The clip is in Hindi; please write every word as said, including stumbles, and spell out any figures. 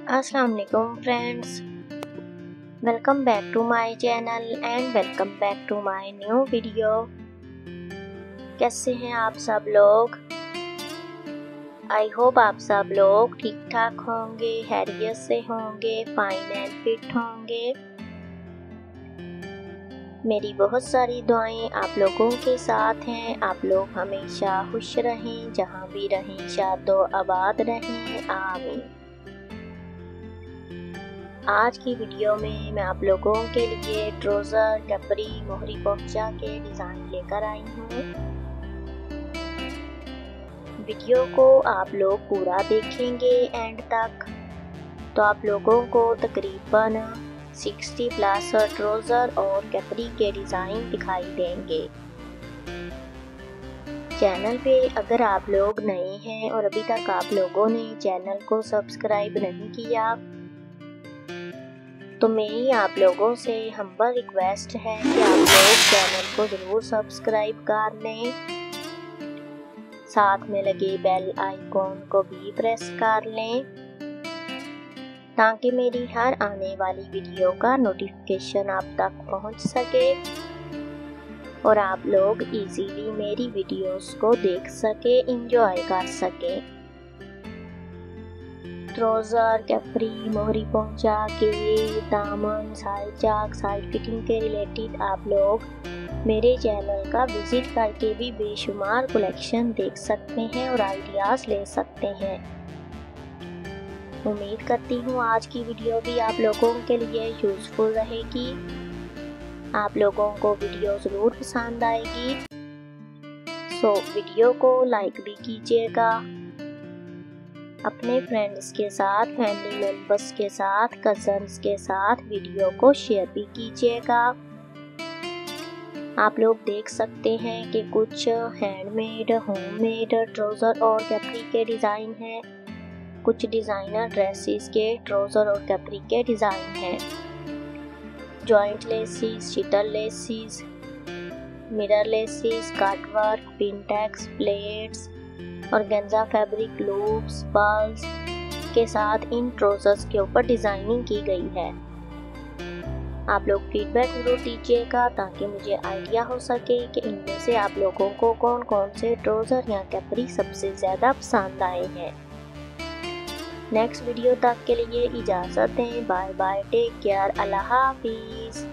अस्सलाम वालेकुम friends, welcome back to my channel and welcome back to my new video. कैसे हैं आप सब लोग? आई होप आप सब लोग ठीक ठाक होंगे, हैरियत से होंगे, फाइन एंड फिट होंगे। मेरी बहुत सारी दुआएं आप लोगों के साथ हैं। आप लोग हमेशा खुश रहें, जहां भी रहें शादो आबाद रहें, आमीन। आज की वीडियो में मैं आप लोगों के लिए ट्राउज़र, कैपरी, मोहरी पोंचा के डिज़ाइन लेकर आई हूँ। वीडियो को आप लोग पूरा देखेंगे एंड तक तो आप लोगों को तकरीबन साठ प्लस ट्राउज़र और कैपरी के डिज़ाइन दिखाई देंगे। चैनल पे अगर आप लोग नए हैं और अभी तक आप लोगों ने चैनल को सब्सक्राइब नहीं किया तो मेरी आप लोगों से हम्बल रिक्वेस्ट है कि आप लोग चैनल को ज़रूर सब्सक्राइब कर लें, साथ में लगे बेल आइकॉन को भी प्रेस कर लें ताकि मेरी हर आने वाली वीडियो का नोटिफिकेशन आप तक पहुंच सके और आप लोग इजीली मेरी वीडियोस को देख सके, एंजॉय कर सके। ट्राउज़र, कैपरी, मोहरी पोंचा के दामन, साइड चाक, साइड फिटिंग के रिलेटेड आप लोग मेरे चैनल का विजिट करके भी बेशुमार कलेक्शन देख सकते हैं और आइडियाज़ ले सकते हैं। उम्मीद करती हूँ आज की वीडियो भी आप लोगों के लिए यूज़फुल रहेगी। आप लोगों को वीडियो ज़रूर पसंद आएगी। सो वीडियो को लाइक भी कीजिएगा, अपने फ्रेंड्स के साथ, फैमिली मेंबर्स के साथ, कजन्स के साथ वीडियो को शेयर भी कीजिएगा। आप लोग देख सकते हैं कि कुछ हैंडमेड, होममेड ट्राउज़र और कैपरी के डिज़ाइन हैं, कुछ डिज़ाइनर ड्रेसेस के ट्राउज़र और कैपरी के डिज़ाइन हैं। Joint laces, shuttle laces, mirror laces, cut work, pintucks, pleats और गेंजा फैब्रिक, लूप्स, पर्ल्स के साथ इन ट्राउज़र्स के ऊपर डिज़ाइनिंग की गई है। आप लोग फीडबैक ज़रूर दीजिएगा ताकि मुझे आइडिया हो सके कि इनमें से आप लोगों को कौन कौन से ट्राउज़र या कैपरी सबसे ज़्यादा पसंद आए हैं। नेक्स्ट वीडियो तक के लिए इजाज़त दें। बाय बाय, टेक केयर, अल्लाह हाफिज़।